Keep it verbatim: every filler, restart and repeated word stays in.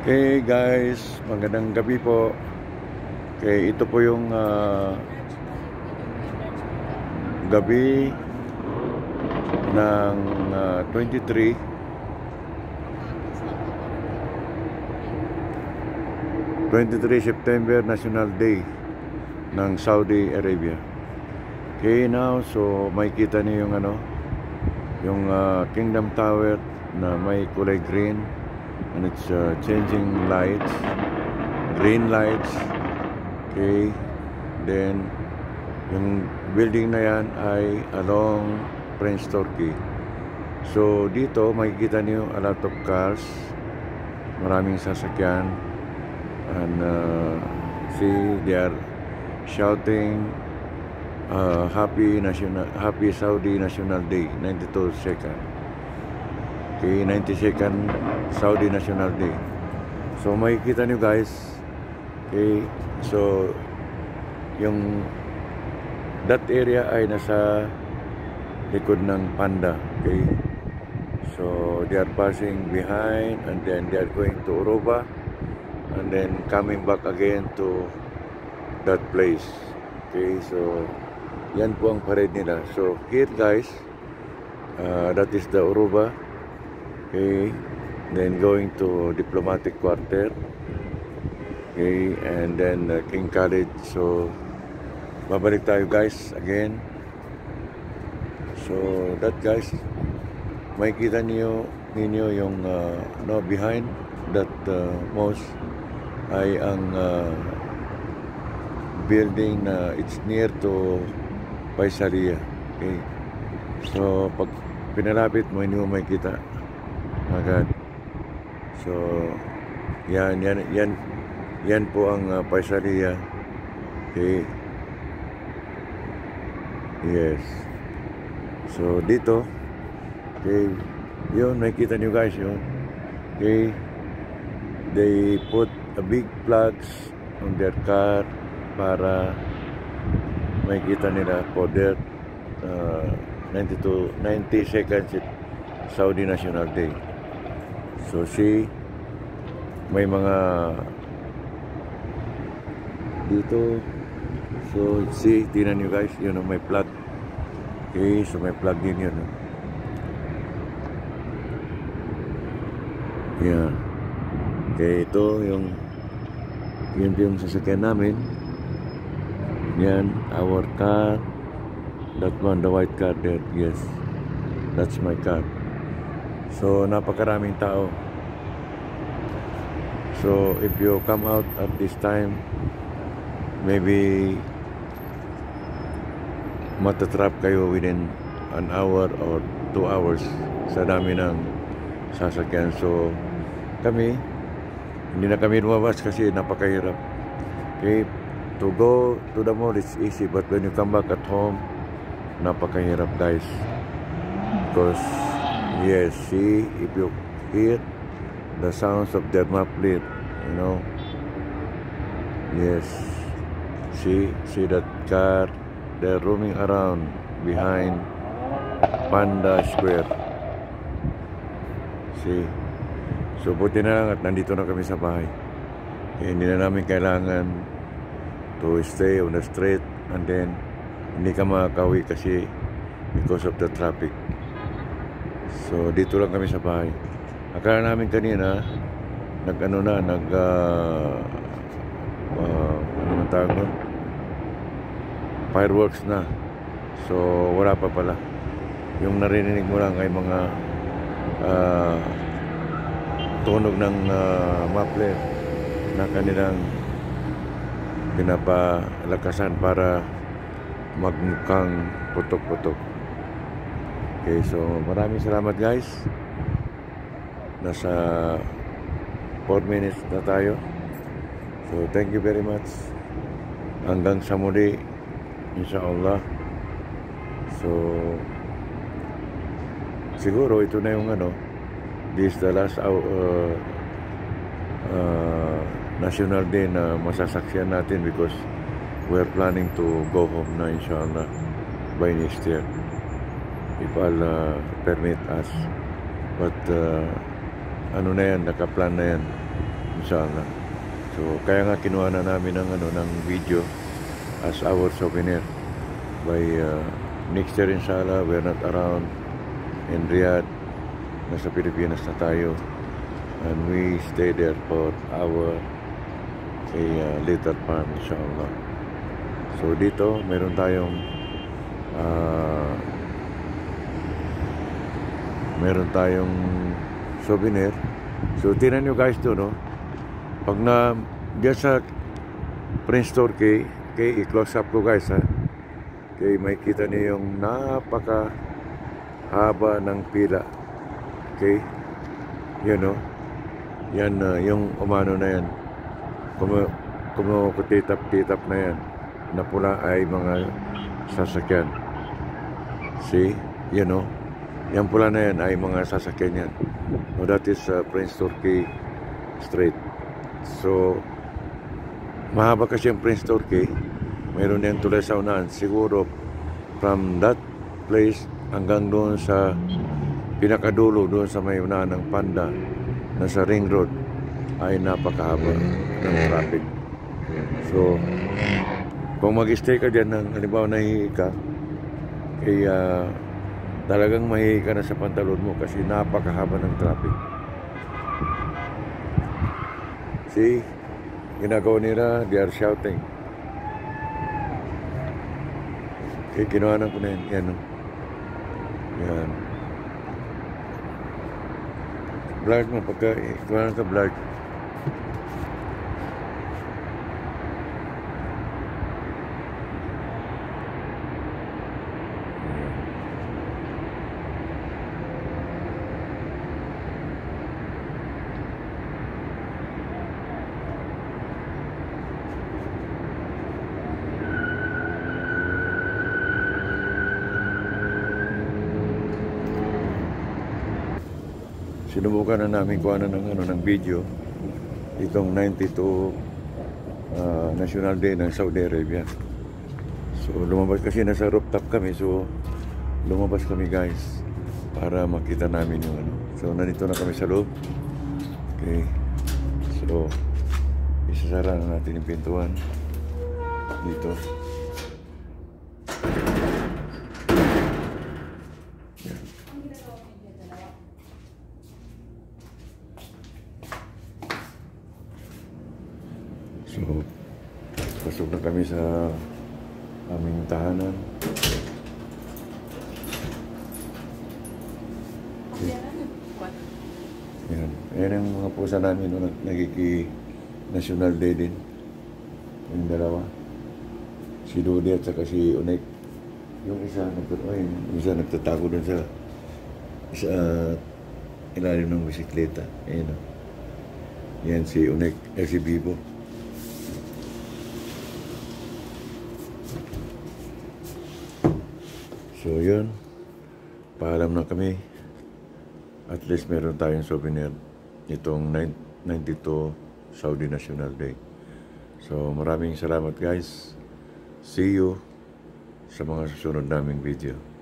Okay guys, magandang gabi po. Okay, ito po yung uh, gabi ng uh, twenty-three September, National Day ng Saudi Arabia. Okay, now so makikita niyo yung ano, yung uh, Kingdom Tower na may kulay green. And it's uh, changing lights, green lights. Okay, then yung building na yan ay along Prince Turkey. So dito makikita niyo a lot of cars, maraming sasakyan, and uh, see they are shouting uh, happy national happy Saudi National Day, ninety-two second. Okay, ninety-second Saudi National Day. So makikita nyo guys. Okay, so yung that area ay nasa likod ng Panda. Okay, so they are passing behind and then they are going to Oroba and then coming back again to that place. Okay, so yan po ang parade nila. So here guys, uh, that is the Oroba. Okay, then going to Diplomatic Quarter. Okay, and then uh, King Khalid. So babalik tayo guys again. So that guys, makikita niyo ninyo yung uh, no, behind that uh, mosque ay ang uh, building na uh, it's near to Paisaria. Okay, so pag pinalapit mo, hindi mo makikita agad. So yan yan yan yan po ang uh, Paisaria. Okay, yes. So dito, okay, yun nakikita niyo guys yun. Okay, they put a big flags on their car para makikita nila for their uh, ninety-two ninety-second Saudi National Day. So see, may mga dito. So see, tingnan nyo guys, yun know, may plug. Okay, so may plug din yun. Yeah. Okay, ito yung yun yung sasakyan namin. Yan, our car. That one, the white car there. Yes, that's my car. So napakaraming tao. So if you come out at this time, maybe matatrap kayo within an hour or two hours sa dami ng sasakyan. So kami, hindi na kami lumabas kasi napakahirap. Okay, to go to the mall it's easy, but when you come back at home, napakahirap guys. Because yes, see, if you hear the sounds of their muffler, you know. Yes, see, see that car, they're roaming around behind Panda Square. See, so buti na lang at nandito na kami sa bahay. Kaya hindi na namin kailangan to stay on the street and then hindi ka makakawi kasi because of the traffic. So dito lang kami sa bahay. Akala namin kanina nag ano na nag uh, uh, ano man tawag nun? Fireworks na. So wala pa pala. Yung narinig mo lang ay mga uh, tunog ng uh, muffler na kanilang pinapalakasan para magmukhang putok-putok. Okay, so maraming salamat guys. Nasa four minutes na tayo. So thank you very much. Hanggang sa muli, inshallah. So siguro ito na yung ano, this is the last uh, uh, National Day na masasaksiyan natin because we're planning to go home na inshallah by next year if Allah uh, permit us. But uh, ano na yan, nakaplan na yan inshallah. So kaya nga kinuha na namin ng ano ng video as our souvenir. By uh, next year inshallah, we're not around in Riyadh. Nasa Pilipinas na tayo. And we stay there for our a uh, little farm inshallah. So dito meron tayong uh, meron tayong souvenir. So tingnan nyo guys to, no? Pag na diyan sa Prince Turkey, okay, i-close up ko guys ha. Okay, may kita niyo yung napaka haba ng pila. Okay? Yan, no? Yan, uh, yung umano na yan. Kumu kumukutitap-titap na yan. Na pula ay mga sasakyan. See? Yan, no? Yan pula na yan ay mga sasakyan yan. No, that is uh, Prince Turkey Street. So, mahaba kasi yung Prince Turkey. Mayroon din tulay sa unahan. Siguro, from that place hanggang doon sa pinakadulo, doon sa may unahan ng Panda, na sa Ring Road, ay napakahaba ng traffic. So, kung mag-stay ka dyan ng halimbawa nahihi ka, kaya talagang mahihi ka na sa pantalon mo kasi napakahaba ng traffic. See, ginagawa nila, they are shouting. Okay, kinuhanan ko na yan. Yan, no? Yan. Blurred mo, pagka kinuhanan ka blurred. Sinubukan na namin kuha na ng, ano, ng video itong ninety-two uh, National Day ng Saudi Arabia. So lumabas kasi nasa rooftop kami, so lumabas kami guys para makita namin yung ano. So nandito na kami sa loob. Okay. So isasara na natin yung pintuan dito. So, pasok na kami sa aming tahanan. Okay. Yan. Ayan ang mga pusa namin no, nagiki-National Day din. Yung dalawa. Si Dodi at saka si Unek. Yung isa, nagtatago, yung isa nagtatago dun sa sa ilalim ng bisikleta. Ayan o. Yan si Unek, eh, si Bibo. So yun, paalam na kami. At least meron tayong souvenir itong ninety-two Saudi National Day. So maraming salamat guys. See you sa mga susunod naming video.